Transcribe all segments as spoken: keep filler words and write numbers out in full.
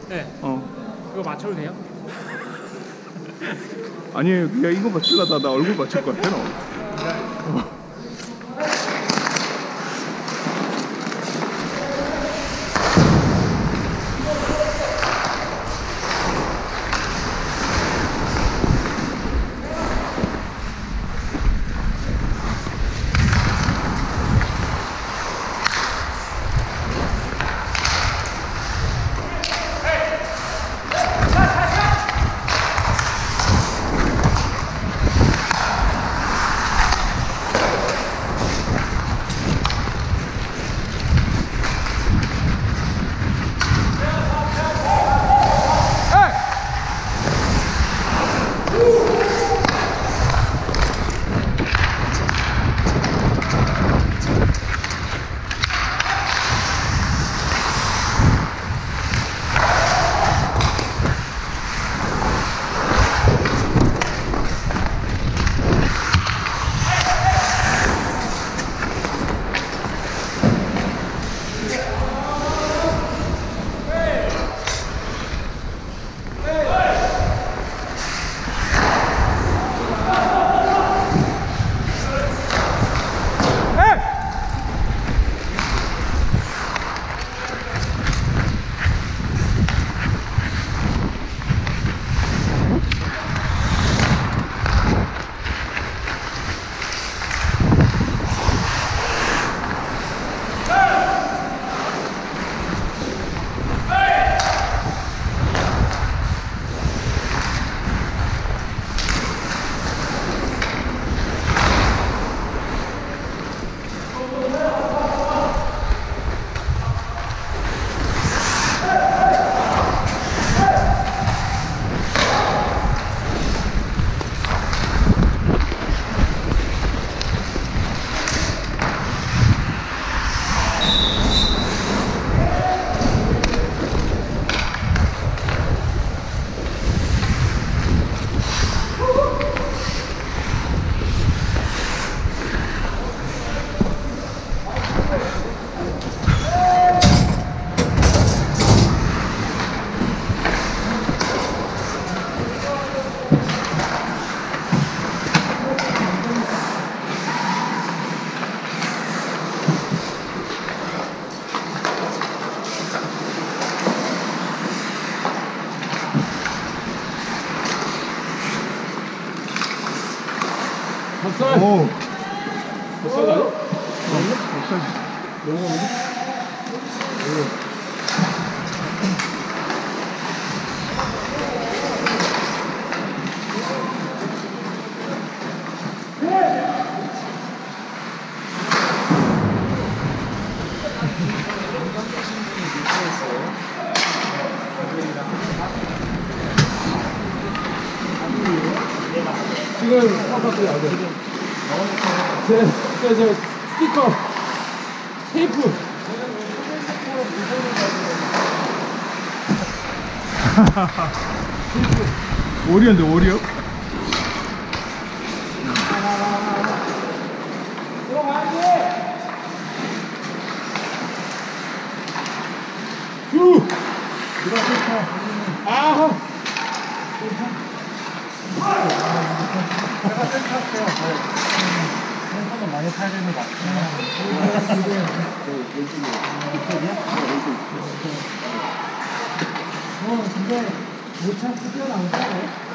네. 어. 이거 맞춰도 돼요? 아니 그냥 이거 맞추려다 나 얼굴 맞출 것 같아 너. 어. 박살! 오. 박살 나요? 박살. 너무 가는데? 지금 파파트에 안 돼. 제, 제, 제 스티커, 테이프. 오리언데 오리언? 들어가야지! 후! 아하! 제가 센터할게요. 센터는 많이 타야 되는 것 같아요. 어, 근데 못 참고 뛰어나오잖아요.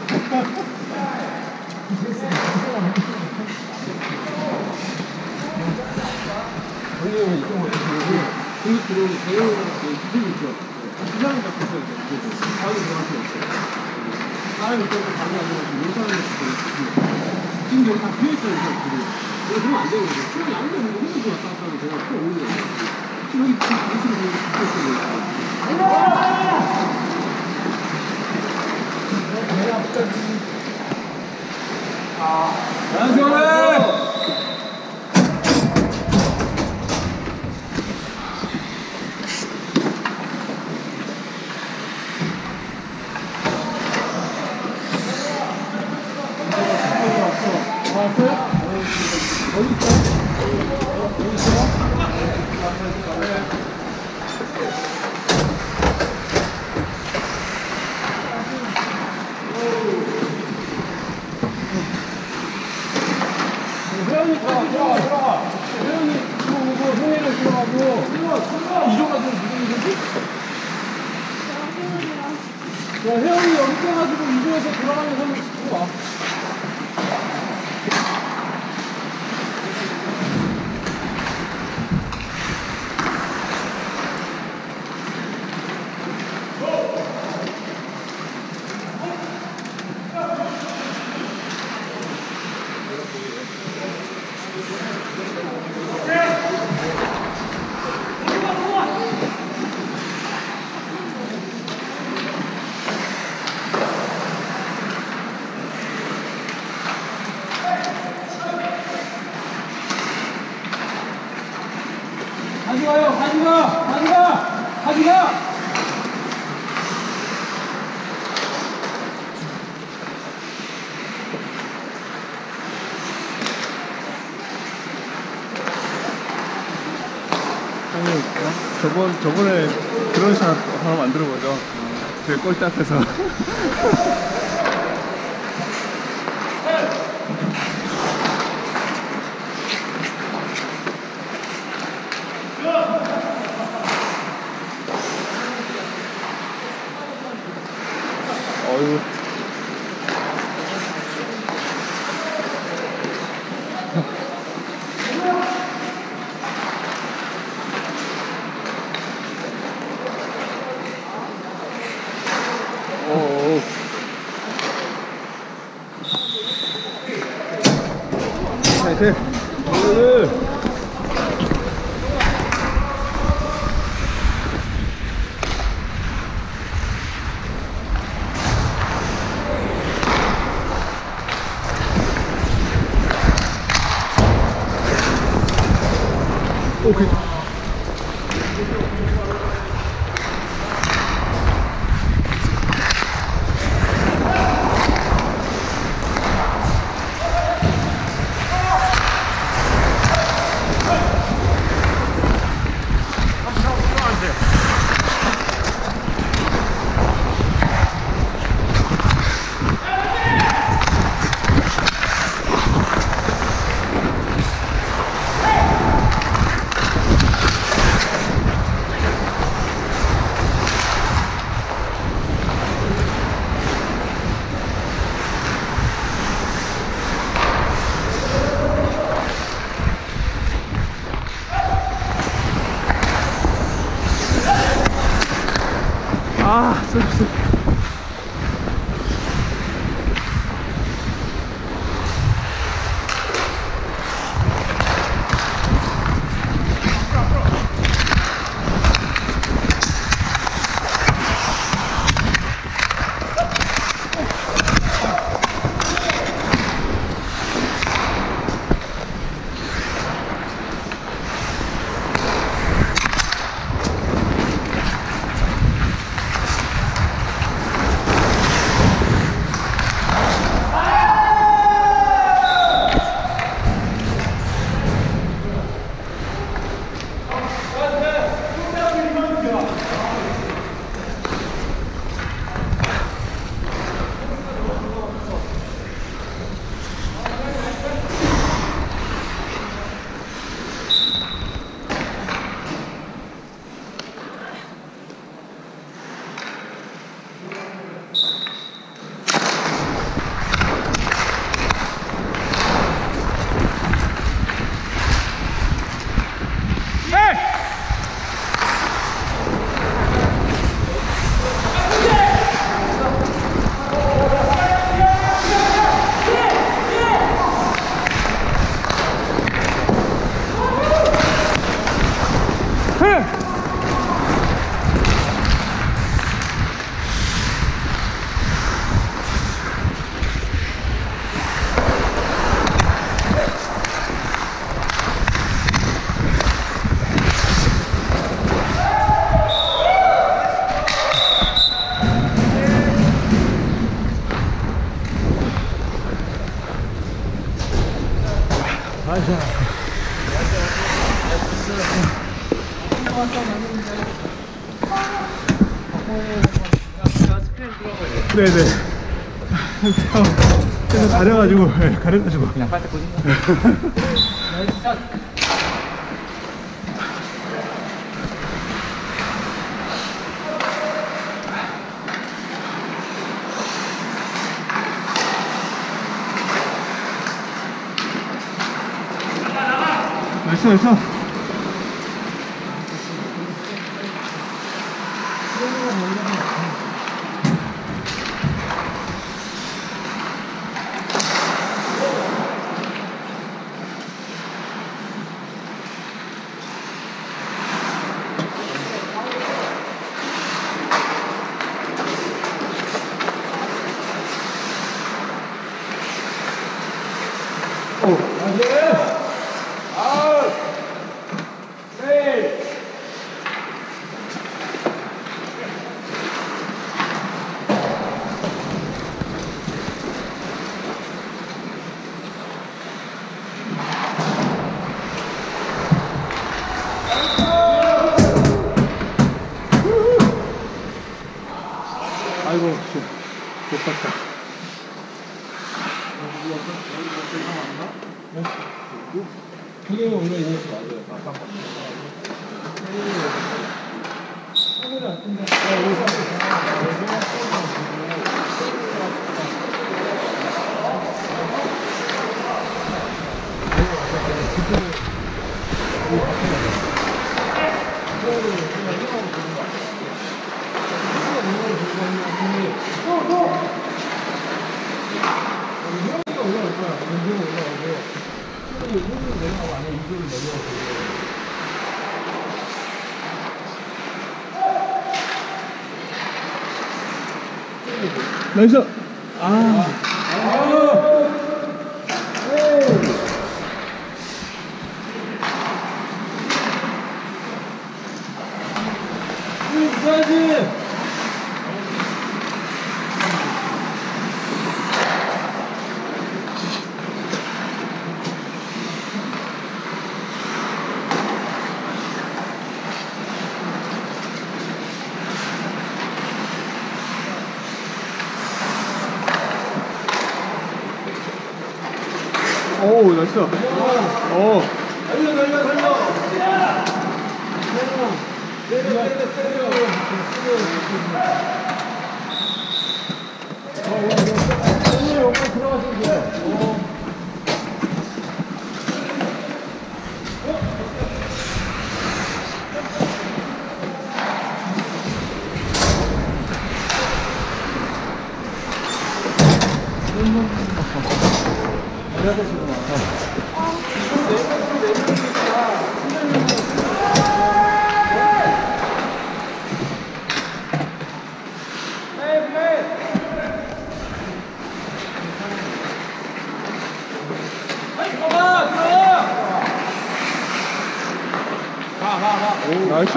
원래 이쪽으로 여기 들어오는 대형으로 기술이 있죠. 기장이 잡고 있어요. 바로 들어갈 수 없어요. 사람이 또 방이 안 되고 용산을 지금 여기 다 비어있어요. 이거 그러면 안 되거든요. 그럼 안 되는 거 혼자 왔다 갔다 하면 제가 또 오는 거예요. 지금 여기 당신이 여기 비어있어요. 아, 안녕하세요. 왔어요? 어디 있어요? 어디 있어요? 이종가 좀 무슨 일이지? 야, 혜영이 여기 껴가지고 이종에서 돌아가면서 한번 치고 와. 가져가요, 가져가, 가져가, 가져가. 형님, 저번, 저번에 그런 샷 하나 만들어보죠. 제 골대 앞에서. 어휴. 오. 나이스. 오. 오케이. 아, 쏘리, 쏘리. 네네. 그래서 가려가지고, 네, 가려가지고. 그냥 빨대 꽂은 거. 나이스 나이스. 아이고, 못 봤다. 그게 원래 있는 거 맞아요. 아까 카메라 안 뜬다. 나이스. 아. 오, 나이스. 오. 달려 달려 달려. 내려 내려 내려. 어, 여기 들어가시면 돼요. 나이스.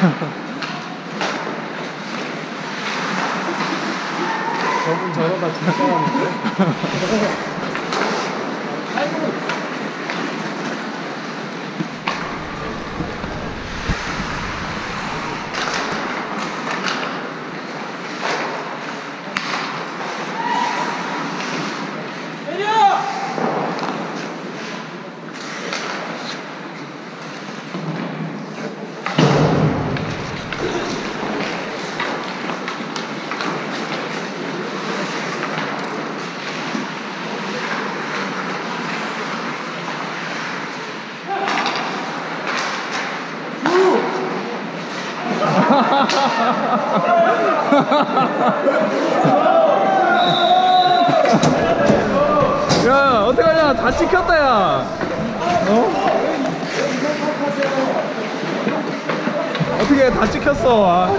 저분 저러다 진짜라는데. 야, 어떡하냐. 다 찍혔다, 야. 어? 어떻게 다 찍혔어. 아.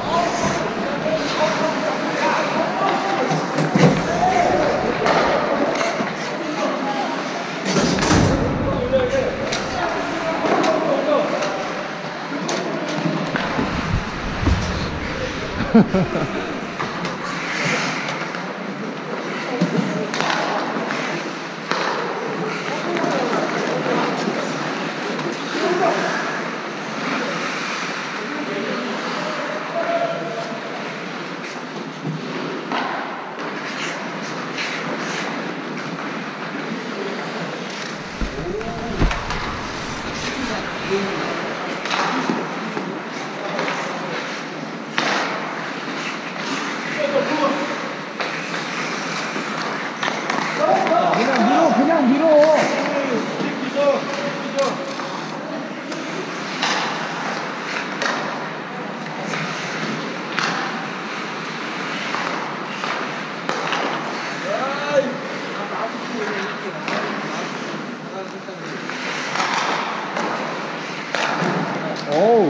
그냥 밀어, 그냥 밀어. 어우.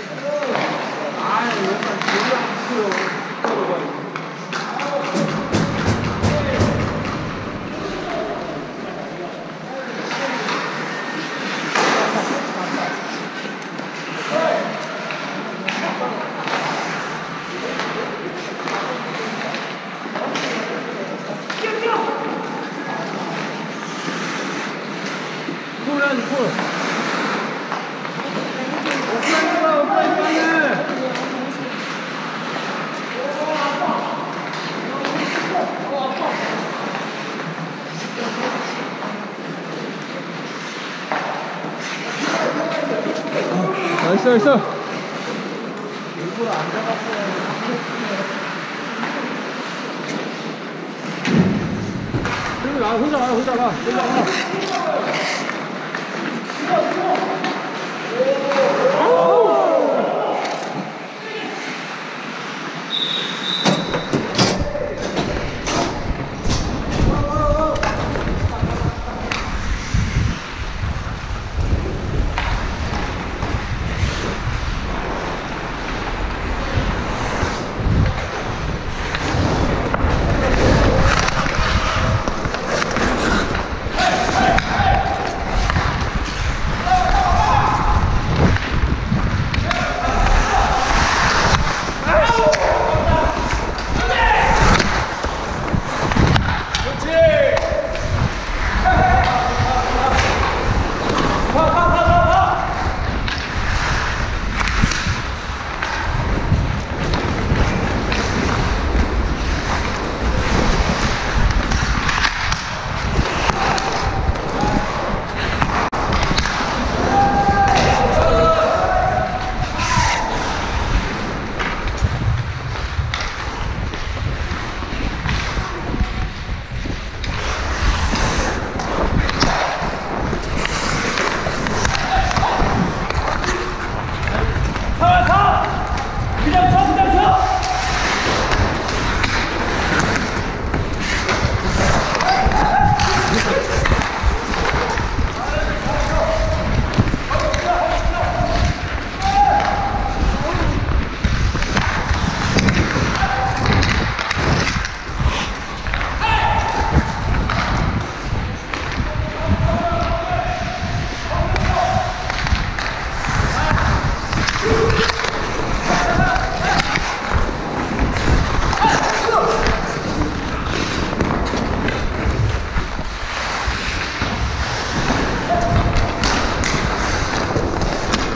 콜, 콜. 오프라인 가, 오프라인 가네. 나이스, 나이스. 일부러 안 잡았어요. 그리고 나 혼자 가, 혼자 가, 혼자 가.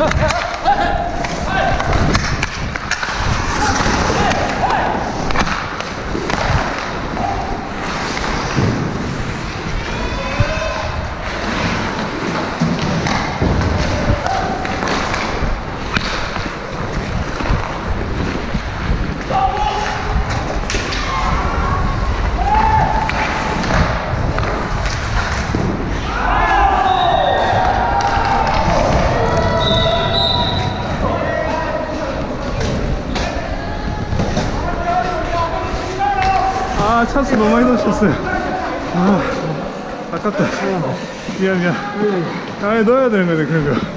아, 찬스 너무 많이 넣으셨어요. 아, 아깝다. 미안, 미안. 아, 넣어야 되는 거네, 그런 거.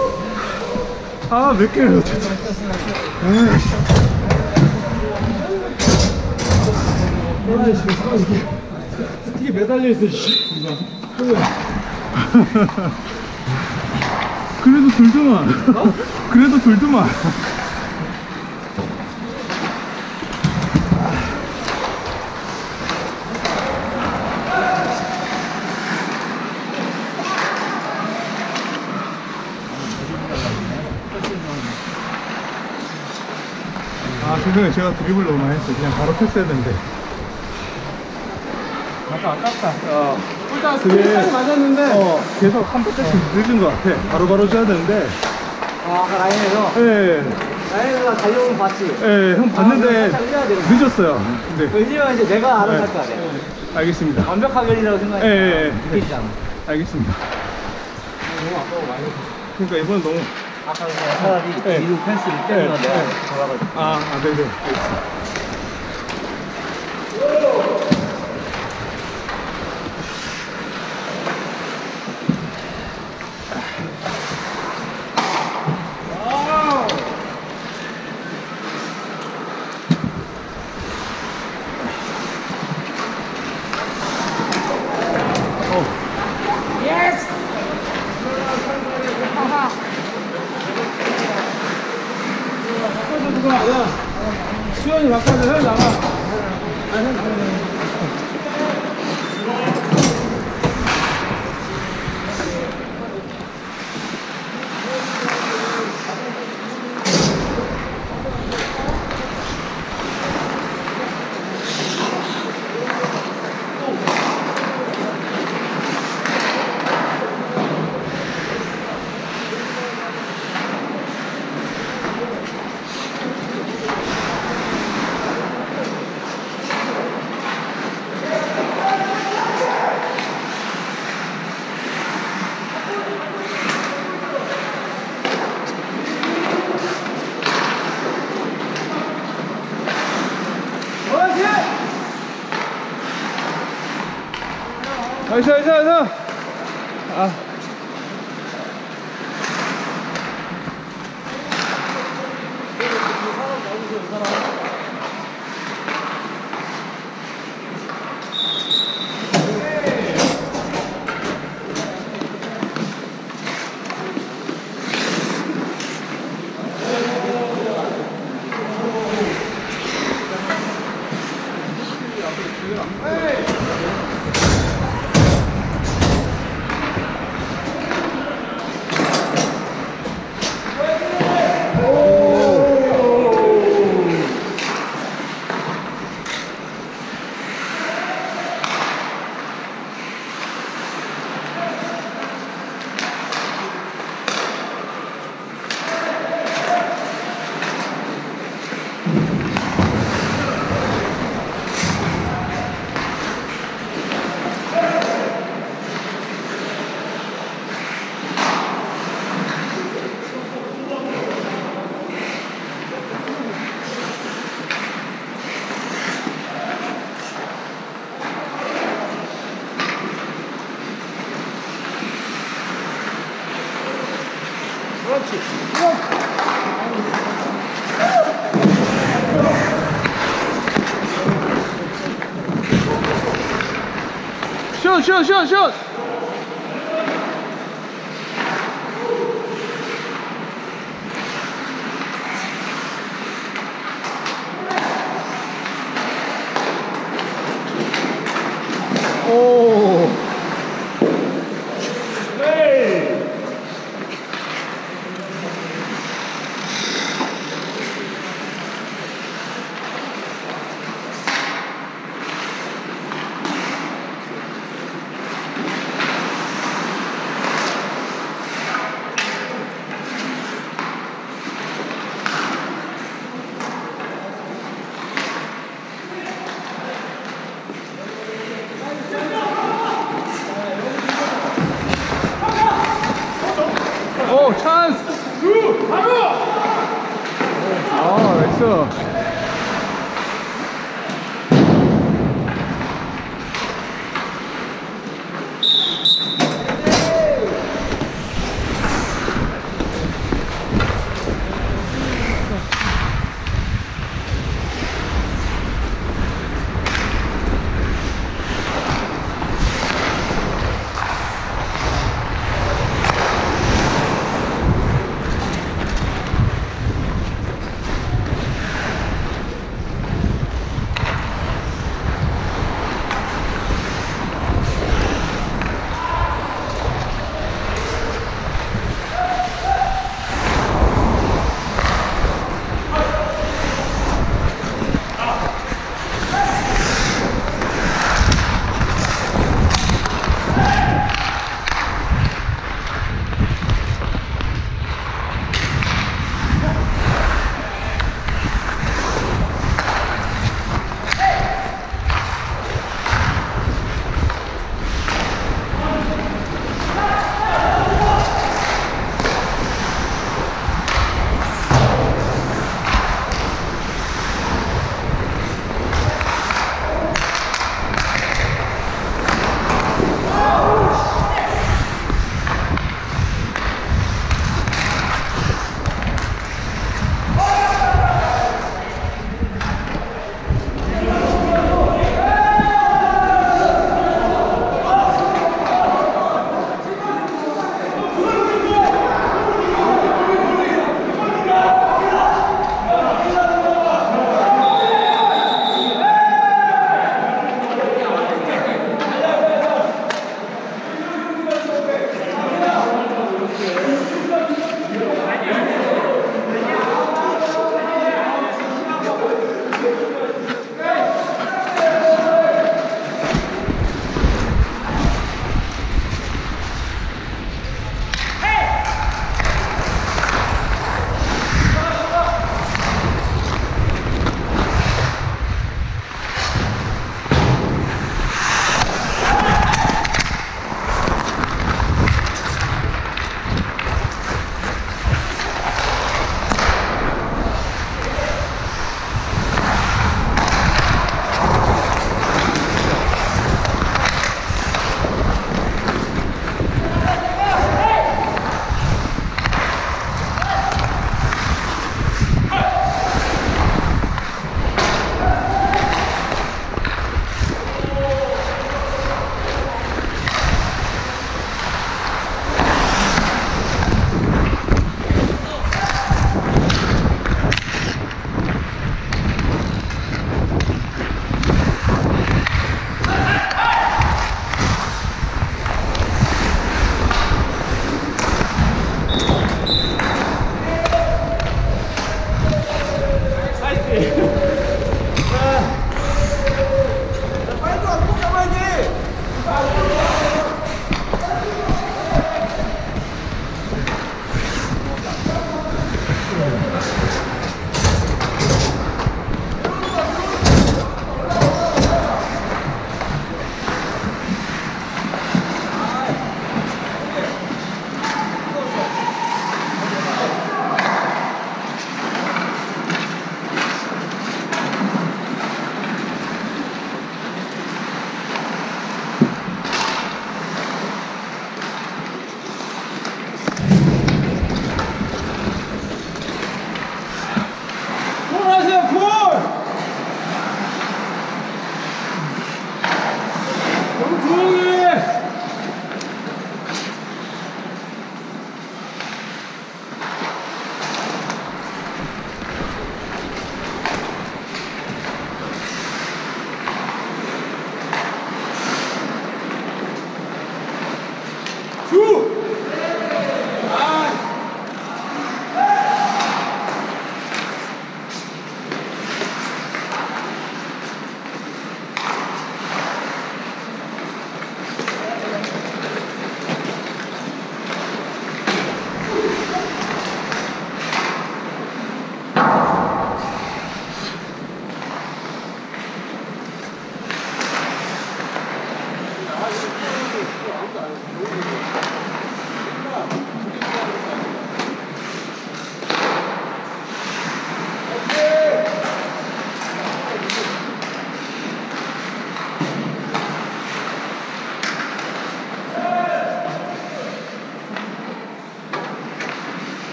아, 몇 개를 넣었지? 스틱에 매달려 있어, 씨. 그래도 돌더만. 어? 그래도 돌더만. 아, 죄송해요. 제가 드리블 너무 많이 했어요. 그냥 바로 패스해야 되는데. 아까 아깝다. 어, 일단 그게- 스틱까지 맞았는데. 어, 계속 한 번씩 늦은 것 같아. 바로바로 줘야 되는데. 아, 아까 라인에서 예, 라인에서 달려오는 거 봤지? 예, 형 봤는데 아, 살짝 흘려야 되는 늦었어요. 네, 왜냐면 이제 내가 알아서 네. 할 거 아니야. 알겠습니다. 완벽하게 흘리라고 생각해. 예, 예, 예. 느끼지잖아. 알겠습니다. 너무 아까워 많이 했어. 그러니까 이번엔 너무. 아까 그냥 차라리 네. 뒤로 펜스를 때리면 네. 내가 네. 돌아가지고. 아, 아, 네네. 알겠습니다. 바꿔줘, 누가. 야. 수현이 바꿔줘. 형 나가. 아니, 형 나가. 나이스, 나이스, 나이스. 아. 슛, 슛, 슛, 슛. 오. 나이스.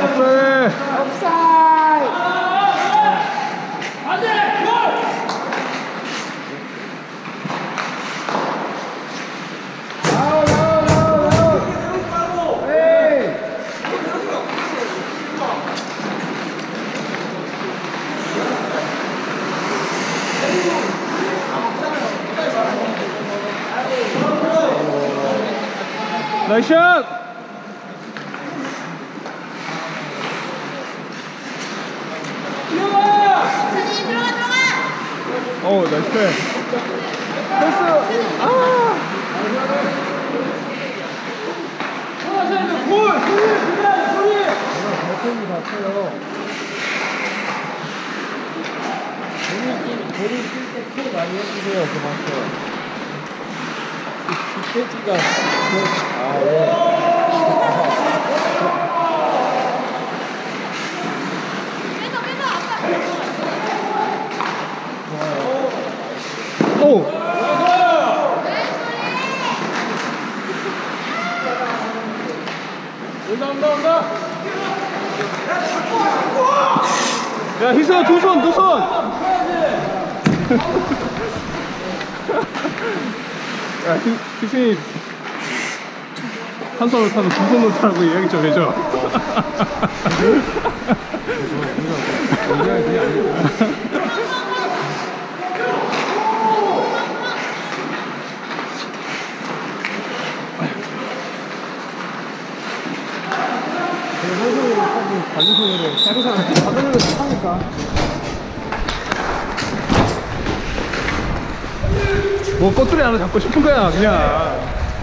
옵사이드. 나이스 샷! 천천히 들어가 들어가. 어, 나이스 패스. 패스! 아! 대표님 같아요. 볼을 뛸때 콜 많이 해주세요. 그만큼. 뒷배지가 아 예. 빼서 빼서 아빠. 오! 온다 온다 온다. 야, 희수야, 두 손, 두 손! 야, 희, 희승이 한 손으로 타서 두 손으로 타라고 이야기 좀 해줘. 다른 손으로 다른 사람 다른 손으로 하니까. 뭐 꼬투리 하나 잡고 싶은 거야, 그냥.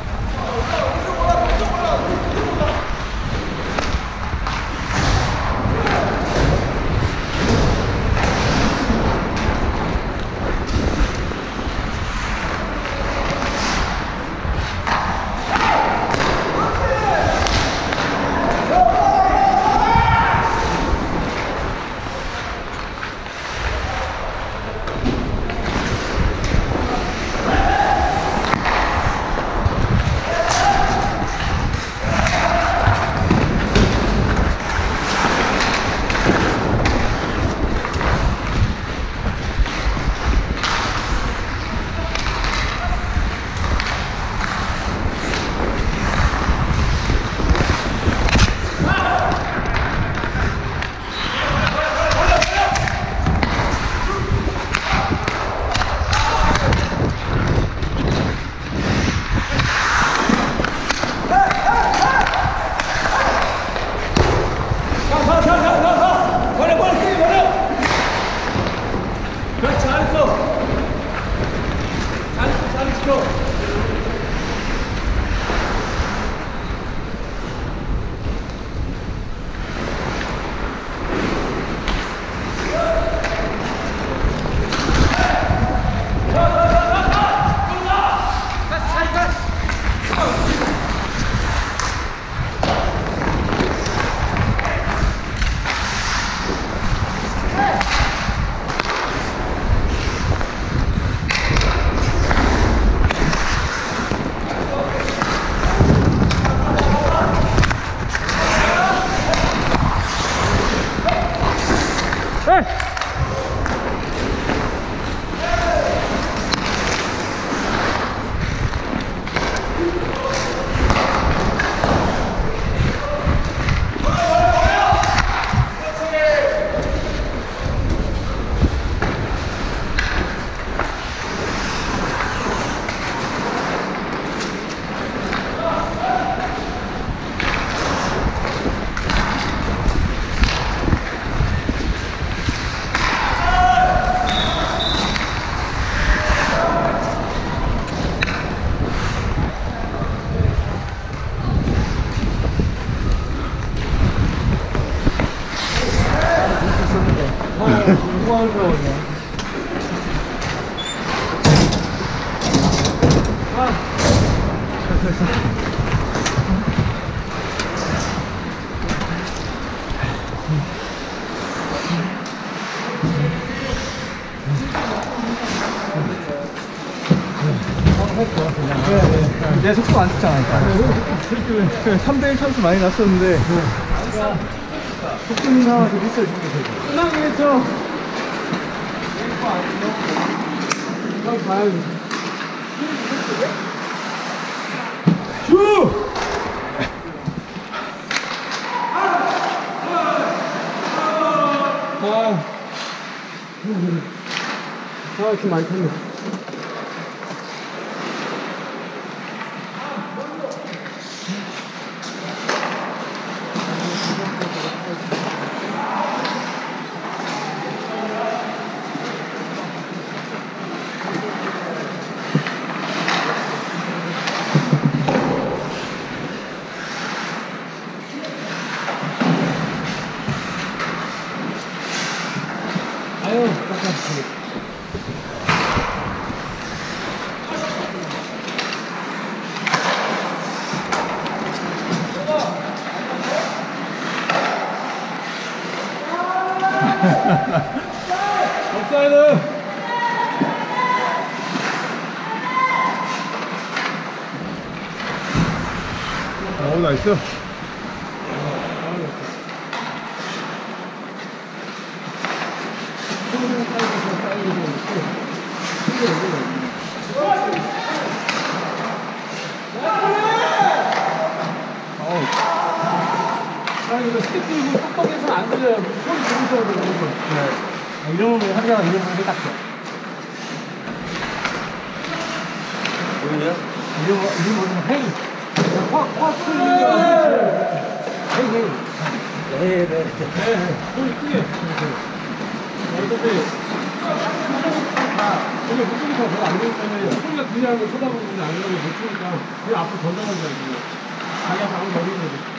내 속도 안 찍잖아. 삼 대 일 찬스 많이 났었는데 속도는 상황에서 미스를 주면 되죠. 끝나겠죠? 형 봐야지. 슈! 아, 아, 좀 많이 탔네. 아유, 깜짝이야. 업사이드! 오, 나이스. 아니, 이거 스틱 들고 톡톡해서는 안 들려요. 소리 들으셔야 돼요, 이거. 네. 이런 거 하다가 이런 거 해놨어. 뭐냐? 이런 거, 이런 거는 헤이. 확, 확 소리 들려. 헤이, 헤이. 네, 네. 네, 소리 크게. 어차피, 이게 목소리가 별로 안 되기 때문에 소리가 들리는 걸 쳐다보는데 안 그러면 못 추니까 그냥 앞으로 던져가는 거야, 지금. 자기가 방금 어린 거지.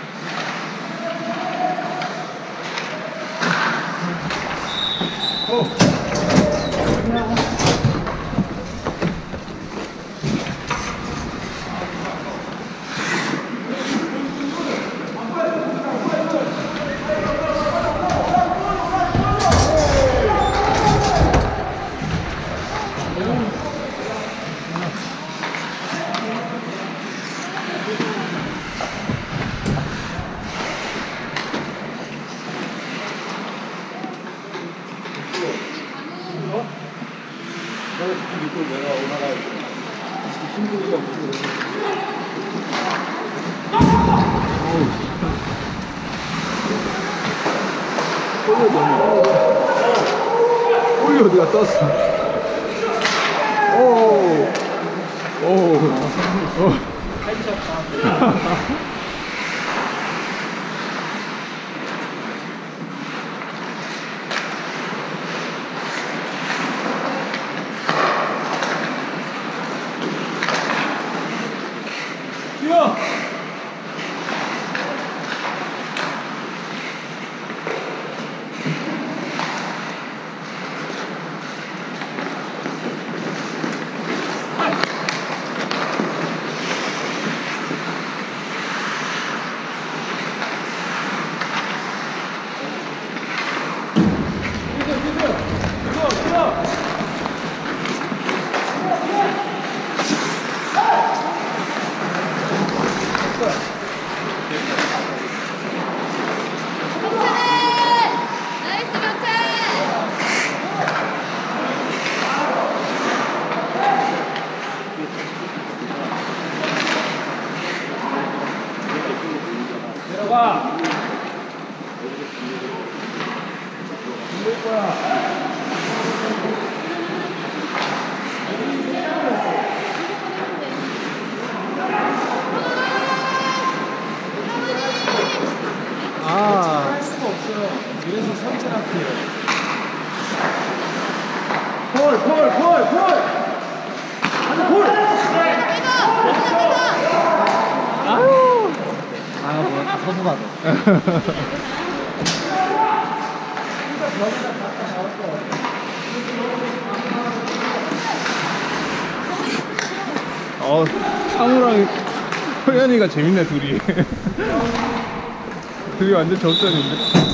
내가 지금 믿고 내가 올라가야 돼. 힘들기가 없어. 홀리 어디가 떴어? 오, 오, 오. 뛰어! 나이스 경찰! 내려가! 이럴 거야. 아, 할 수가 없어요. 이래서 선진학이에요. 콜, 콜, 콜, 콜! 하나 콜! 아유! 아, 뭐야, 다 서수가도. 어, 창우랑 호연이가 재밌네, 둘이. 둘이 완전 접전인데.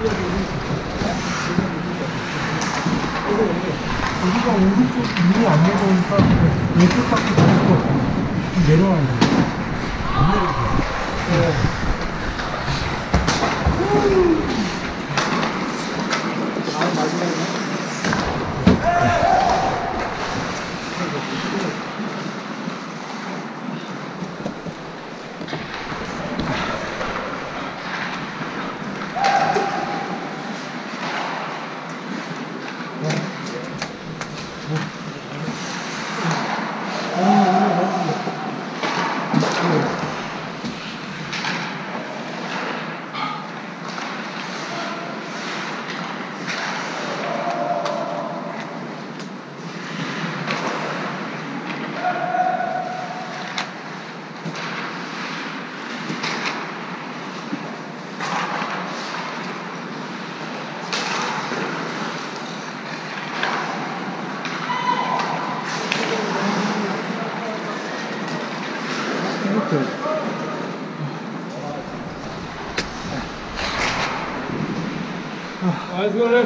여기가 오른쪽 문이 안 내려오니까 왼쪽 밖에 갈 수가 없어. 좀 내려와야 돼. 안 내려오고. 네. 나이스 그래.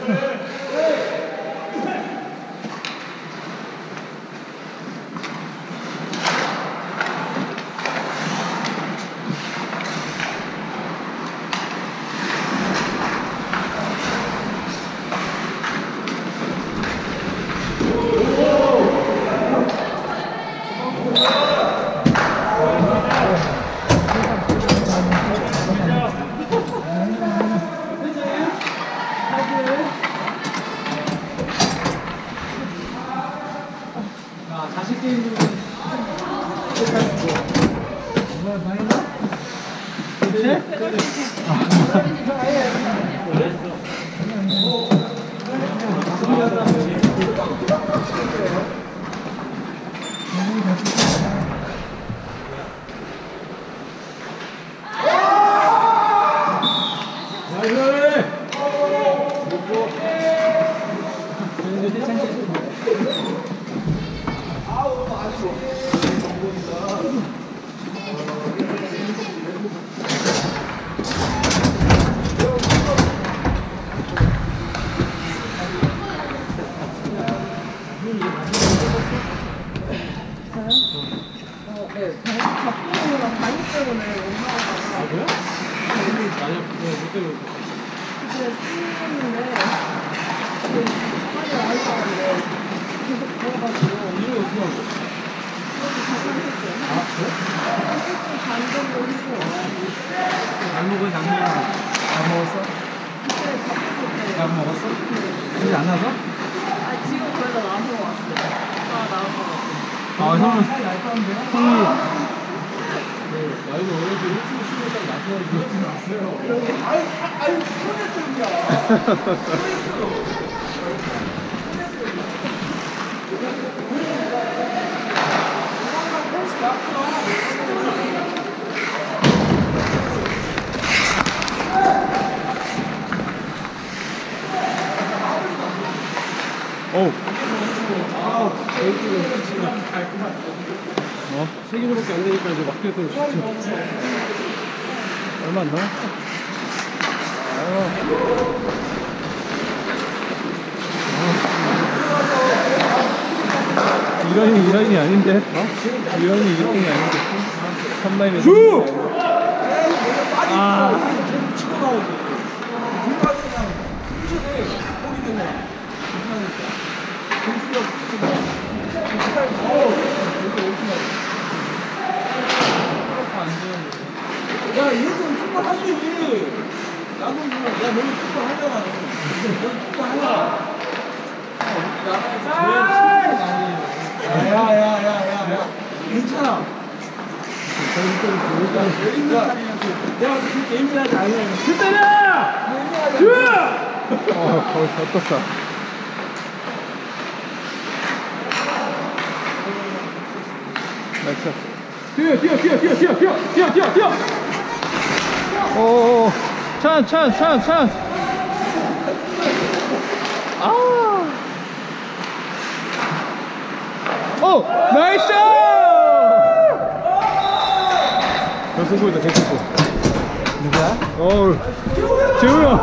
다시 게임 좀 얼마나 당했나? 양목은 양목 안 먹었어? 양 먹었어? 여기 안 와서? 아 지금 그래도 나와서 왔어요. 아 나온 거 같아. 아 형은 형이 나이가 어려서 일주일 쉬고 딱 나서야지. 그렇지 않았어요. 아유 아유 손했습니다. 어우. 아, 여기가 진짜 깔끔하다. 어? 세 개밖에 안 되니까 이제 막대도 좋죠. 얼마 안 남았어? 이 라인이 이 라인이 아닌데? 어? 이 라인이 이 라인이 아닌데? 삼 라인에 주! 아. 치고 나오지. 불까지 그냥 훔쳐내. 꼬리 되면. 괜찮으니까. 야, 이것도 축구 할 수 있지. 나도 야, 너는 축구 하잖아. 너는 축구 하잖아. 야, 야, 야, 야, 야. 괜찮아. 내가 그 게임이라도 안 해. 그때냐! 그! 어, 거의 졌다. 나이스. 뛰어, 뛰어, 뛰어, 뛰어, 뛰어, 뛰어, 뛰어, 뛰어, 뛰어. 오, 찬, 찬, 찬, 찬. 아. 오, 나이스! 결승골이다, 결승골. 누구야? 어우, 재우 형.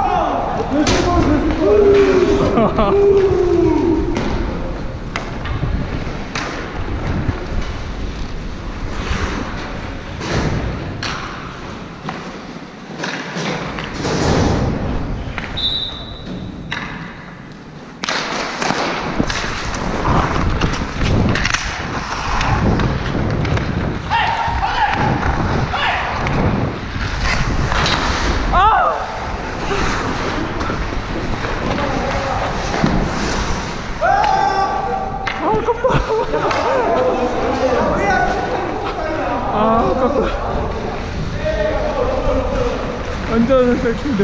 아, 아깝다. 완전 섹시인데.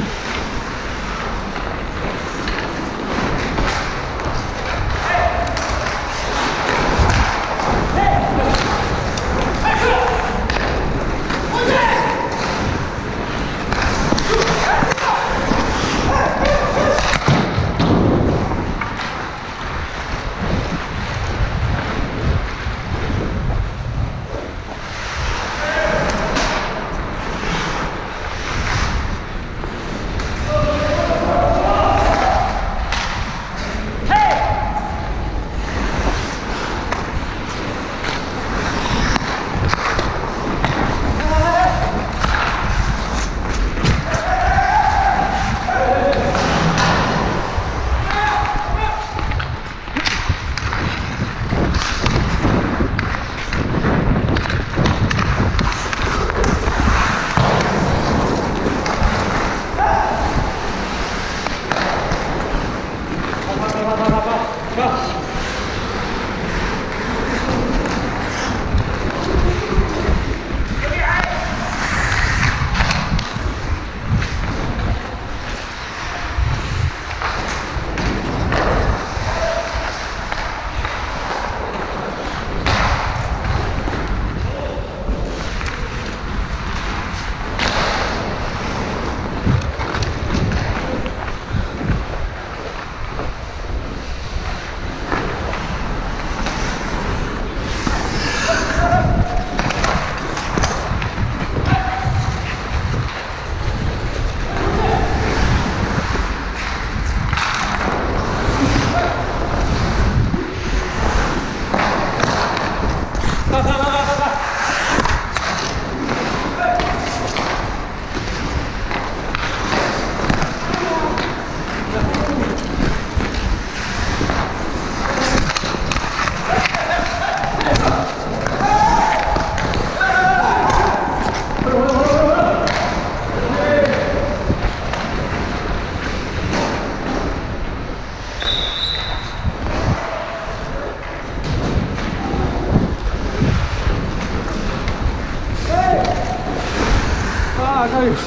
아까비.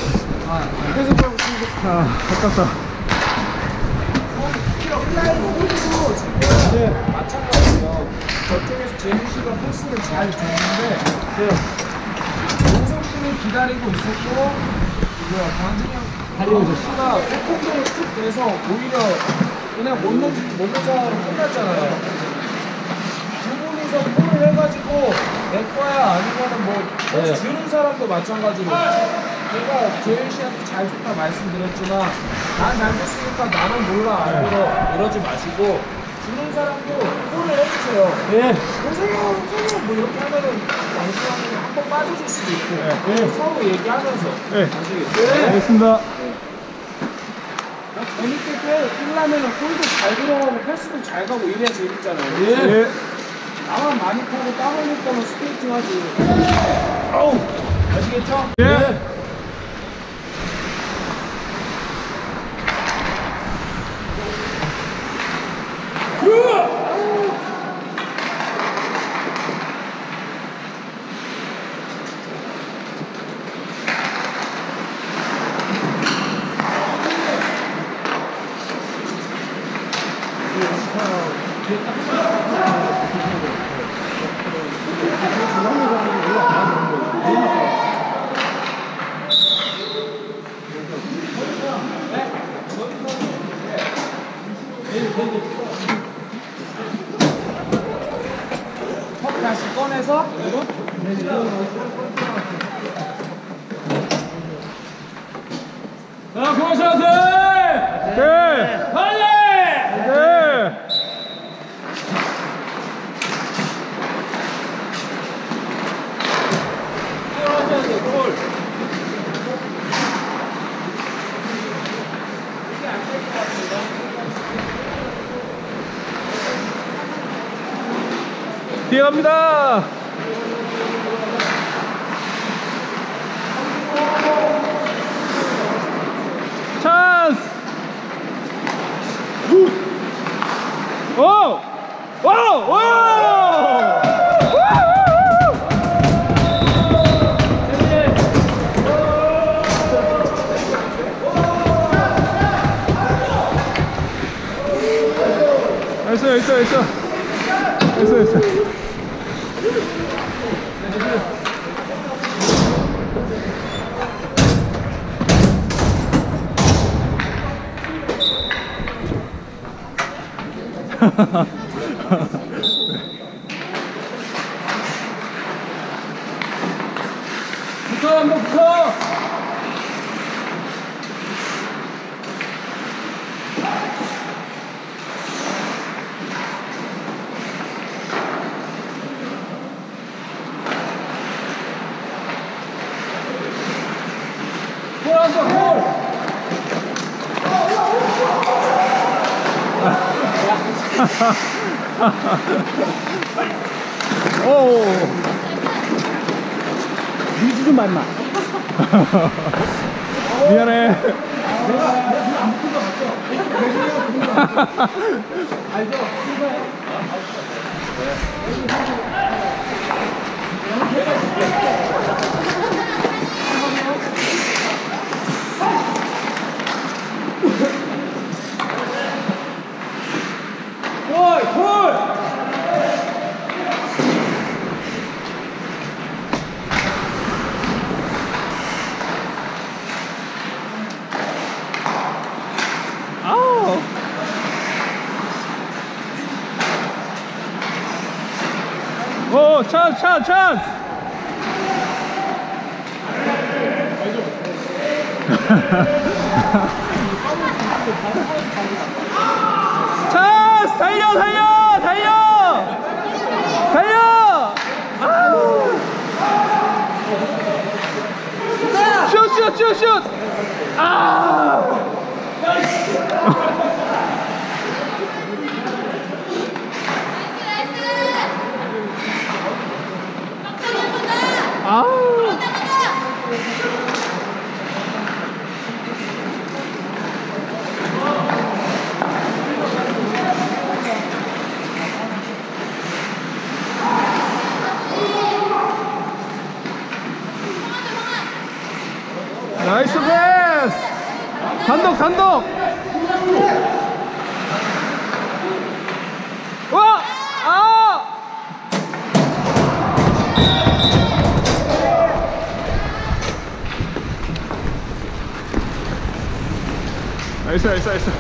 계속 빼고 치고. 아, 아깝다. 네, 마찬가지예요. 저쪽에서 제주 씨가 코스를 잘 줬는데, 용석 씨는 기다리고 있었고, 뭐야, 강진영 씨가 백공격을 툭 내서 오히려 그냥 못 넣지, 못 넣자로 끝났잖아요. 두 분이서 콜을 해가지고, 내 거야, 아니면은 뭐, 네. 주는 사람도 마찬가지로. 제가 재현 씨한테 잘 좋다 말씀드렸지만, 난 잘 줬으니까 나는 몰라, 안 들어. 이러지 마시고, 주는 사람도 콜을 해주세요. 예. 보세요, 보세요. 뭐 이렇게 하면은 양심하면 한 번 빠져줄 수도 있고, 예. 서로 얘기하면서. 예. 아시겠죠? 네. 알겠습니다. 재밌게 뛰려면은 골도 잘 들어가고 패스도 잘 가고 이래야 재밌잖아요. 예. 나만 많이 타고 땀 흘릴 거면 스케이팅 하지. 아우! 아시겠죠? 예. 네. 컵 다시 꺼내서 자, 고맙습니다. 네. 빨리! 네. 뒤에 갑니다. 찬스. 오! 오! 오! 있어 있어 있어 있어 있어. 붙어, 한번 붙어! 골 한번 골! 오. 미지 좀 만나. 미안해. 골! 골! 아우. 오, 찬스, 찬스, 찬스. 찬스, 달려, 달려, 달려, 달려. 아우. 슛, 슛, 슛, 슛. 아. 아우. 나이스 패스. 단독 단독. 와! 아! 나이스 나이스 나이스.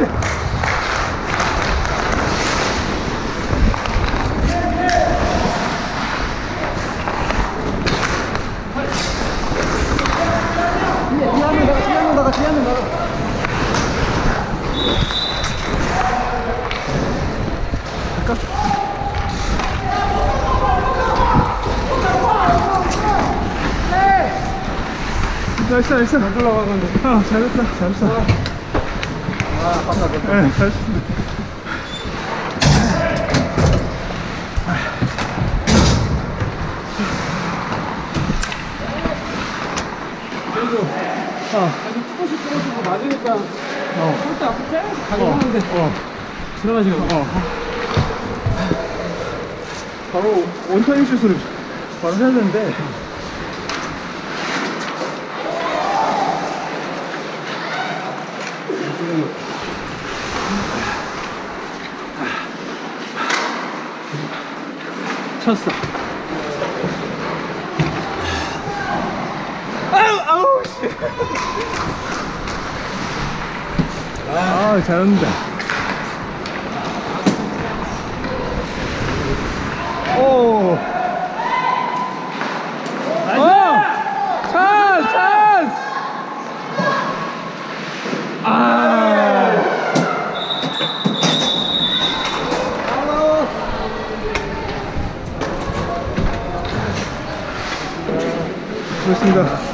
뒤하면 나가, 뒤하면 나가, 뒤하면 나가. 나이스 나이스 안 올라가는데. 아 잘했다 잘했어. 아, 감사합니다. 네 잘했어. 그래도 아 계속 조금씩 조금씩 맞으니까 어. 절대 앞으로 계속 가긴 하는데 어. 들어가지고 어. 바로 원타임 슛을 바로 해야 되는데. 쳤어. 아우 아우 씨. 아 잘한다. 오. 어! 찬스! 찬스! 아! 그렇습니다.